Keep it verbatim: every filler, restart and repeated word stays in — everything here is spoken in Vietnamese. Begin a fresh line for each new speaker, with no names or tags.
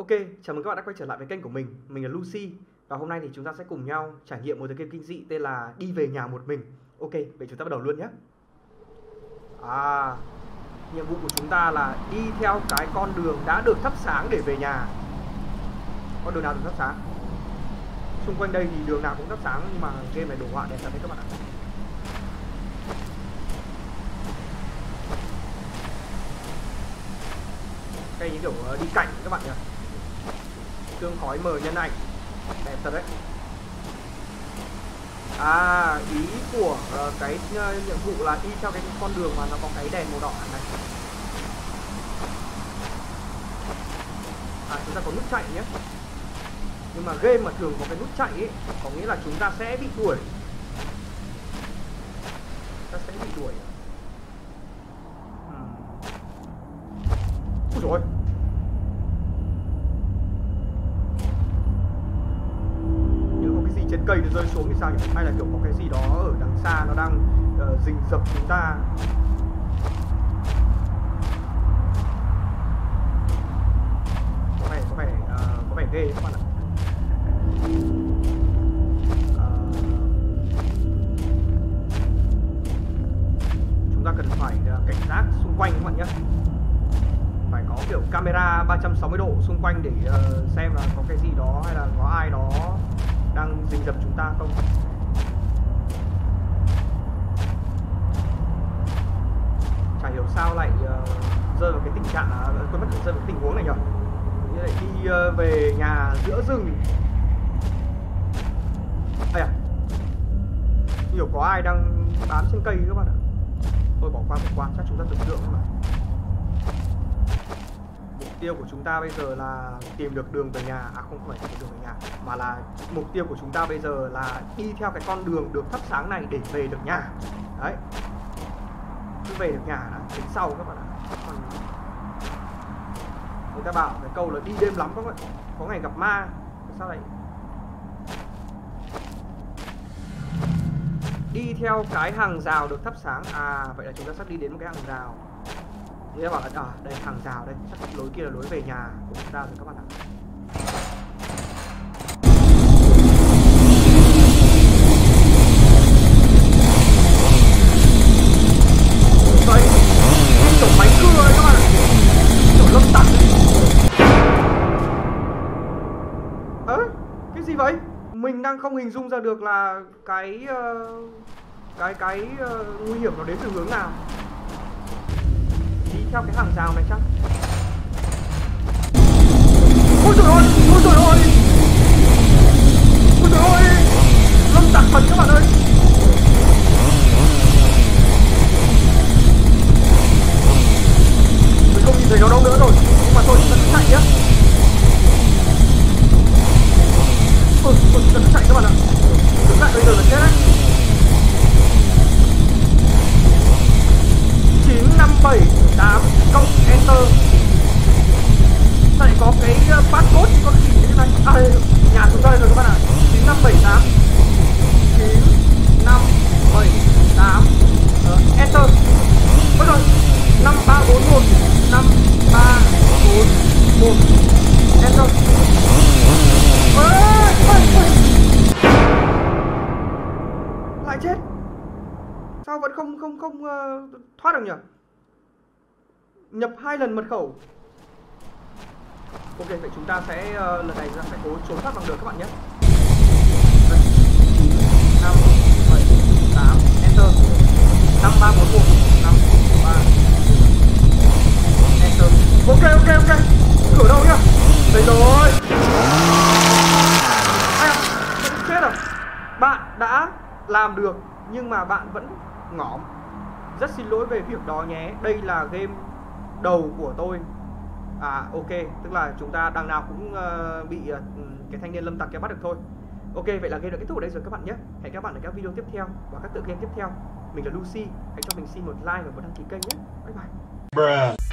Ok, chào mừng các bạn đã quay trở lại với kênh của mình. Mình là Lucy. Và hôm nay thì chúng ta sẽ cùng nhau trải nghiệm một tựa game kinh dị tên là Đi Về Nhà Một Mình. Ok, vậy chúng ta bắt đầu luôn nhé. À, nhiệm vụ của chúng ta là đi theo cái con đường đã được thắp sáng để về nhà. Con đường nào được thắp sáng? Xung quanh đây thì đường nào cũng thắp sáng, nhưng mà game này đồ họa đẹp thật đấy các bạn ạ. Đây những kiểu đi cảnh các bạn nhỉ. Sương khói mờ nhân ảnh, đẹp thật đấy. À, ý của uh, cái uh, nhiệm vụ là đi theo cái con đường mà nó có cái đèn màu đỏ này. À, chúng ta có nút chạy nhé. Nhưng mà game mà thường có cái nút chạy ấy, có nghĩa là chúng ta sẽ bị đuổi. Ta sẽ bị đuổi. Hmm. Ui dồi ôi. Trên cây nó rơi xuống thì sao nhỉ? Hay là kiểu có cái gì đó ở đằng xa nó đang uh, rình rập chúng ta. Có vẻ có vẻ uh, có vẻ ghê các bạn ạ. Uh, chúng ta cần phải uh, cảnh giác xung quanh các bạn nhé. Phải có kiểu camera ba trăm sáu mươi độ xung quanh để uh, xem là có cái gì đó hay là có ai đó đang rình rập chúng ta không. Chả hiểu sao lại uh, rơi vào cái tình trạng là uh, quên mất rơi vào cái tình huống này nhỉ. Như lại đi uh, về nhà giữa rừng. Ây à, hiểu có ai đang bám trên cây các bạn ạ. Thôi bỏ qua bỏ qua, chắc chúng ta tưởng tượng thôi mà. Mục tiêu của chúng ta bây giờ là tìm được đường về nhà. À không, không phải tìm được đường về nhà, mà là mục tiêu của chúng ta bây giờ là đi theo cái con đường được thắp sáng này để về được nhà. Đấy, cứ về được nhà đã đến sau các bạn ạ. Còn người ta bảo cái câu là đi đêm lắm các bạn, có ngày gặp ma. Sao lại đi theo cái hàng rào được thắp sáng? À vậy là chúng ta sắp đi đến một cái hàng rào. Thì các bảo là à, đây hàng rào đây, chắc lối kia là lối về nhà của chúng ta rồi các bạn ạ. Đây, kiểu máy cưa đấy các bạn ạ, kiểu lâm tặc. Ơ, à, cái gì vậy? Mình đang không hình dung ra được là cái uh, cái cái uh, nguy hiểm nó đến từ hướng nào. Đi theo cái hàng rào này chắc. Ôi trời ơi, ôi trời ơi, ôi trời ơi, lâm tặc thật các bạn ơi. Mình không nhìn thấy nó đâu nữa rồi, nhưng mà tôi cần chạy nhá. Ôi, tôi cần chạy các bạn ạ. Đứng lại bây giờ là chết đấy. Chín năm bảy tám cộng enter. Sao lại có cái passcode có gì như thế này? À đây, nhà chúng ta đây rồi các bạn ạ. Chín năm bảy tám chín năm bảy tám uh, enter. Ôi rồi, năm ba bốn một năm ba bốn một enter. Ôi, ôi, ôi. Lại chết. Sao vẫn không không không uh, thoát được nhỉ? Nhập hai lần mật khẩu. Ok, vậy chúng ta sẽ uh, lần này chúng ta sẽ cố trốn thoát bằng được các bạn nhé. Năm bảy tám enter. Năm ba bốn một năm ba enter. Ok ok ok. Cửa đâu nhá? Đây rồi. À, chết rồi. Bạn đã làm được nhưng mà bạn vẫn ngỏm. Rất xin lỗi về việc đó nhé. Đây là game đầu của tôi. À ok, tức là chúng ta đằng nào cũng uh, bị uh, cái thanh niên lâm tặc kia bắt được thôi. Ok, vậy là game đã kết thúc ở đây rồi các bạn nhé. Hẹn các bạn ở các video tiếp theo và các tựa game tiếp theo. Mình là Lucy. Hãy cho mình xin một like và một đăng ký kênh nhé. Bye bye. Bruh.